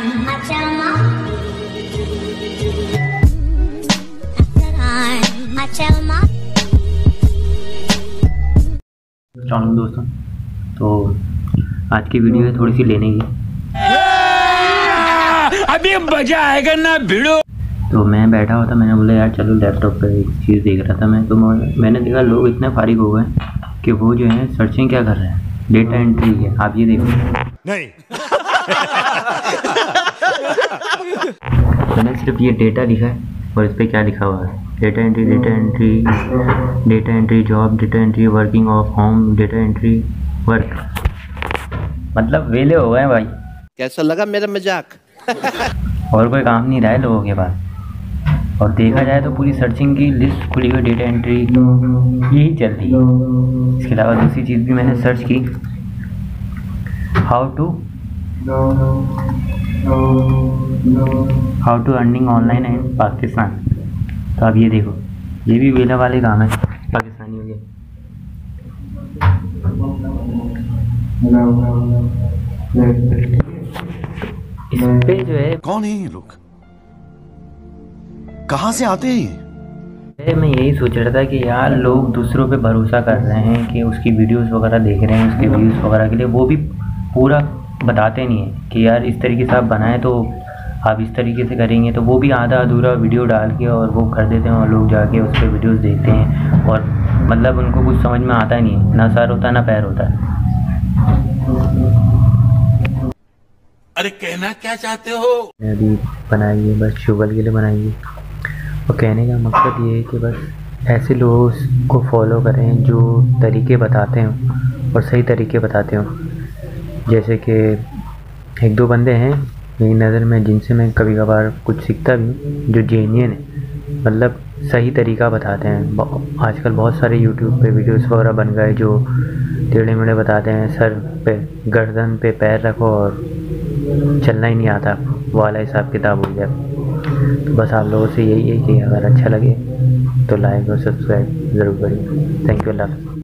दोस्तों, तो आज की वीडियो है थोड़ी सी लेने की। अभी मजा आएगा ना भिड़ो। तो मैं बैठा हुआ था, मैंने बोला यार चलो लैपटॉप पे एक चीज़ देख रहा था मैं, तो मैंने देखा लोग इतने फारिग हो गए कि वो जो है सर्चिंग क्या कर रहे हैं, डेटा एंट्री है। आप ये देखो नहीं मैंने सिर्फ ये डेटा लिखा है और इस पर क्या लिखा हुआ है, data entry, data entry, data entry job, data entry working of home, data entry work. मतलब वेले हो गए भाई। कैसा लगा मेरा मजाक? और कोई काम नहीं रहा है लोगों के पास। और देखा जाए तो पूरी सर्चिंग की लिस्ट खुली हुई डेटा एंट्री यही चल रही है। इसके अलावा दूसरी चीज़ भी मैंने सर्च की, how to earning online in Pakistan. तो आप ये देखो, ये भी वेला वाले काम है पाकिस्तानियों के। इस पे जो है, कौन है ये लोग, कहाँ से आते हैं? मैं यही सोच रहा था कि यार लोग दूसरों पे भरोसा कर रहे हैं कि उसकी वीडियोस वगैरह देख रहे हैं, उसके व्यूज़ वगैरह के लिए, वो भी पूरा बताते नहीं हैं कि यार इस तरीके से आप बनाएं तो आप इस तरीके से करेंगे, तो वो भी आधा अधूरा वीडियो डाल के और वो कर देते हैं और लोग जाके उस पर वीडियोज़ देखते हैं और मतलब उनको कुछ समझ में आता नहीं है, ना सर होता ना पैर होता है। अरे कहना क्या चाहते हो? अभी बनाई है बस शुगल के लिए बनाई है, और कहने का मकसद ये है कि बस ऐसे लोगों को फॉलो करें जो तरीके बताते हों और सही तरीके बताते हों। जैसे कि एक दो बंदे हैं मेरी नज़र में जिनसे मैं कभी कभार कुछ सीखता भी हूँ, जो जेन्युइन है, मतलब सही तरीका बताते हैं। आजकल बहुत सारे यूट्यूब पे वीडियोस वगैरह बन गए जो टेढ़े मेढ़े बताते हैं, सर पे गर्दन पे पैर रखो और चलना ही नहीं आता, वो वाला हिसाब किताब हो गया। तो बस आप लोगों से यही है कि अगर अच्छा लगे तो लाइक और सब्सक्राइब ज़रूर करिए। थैंक यू, अल्लाह हाफ़िज़।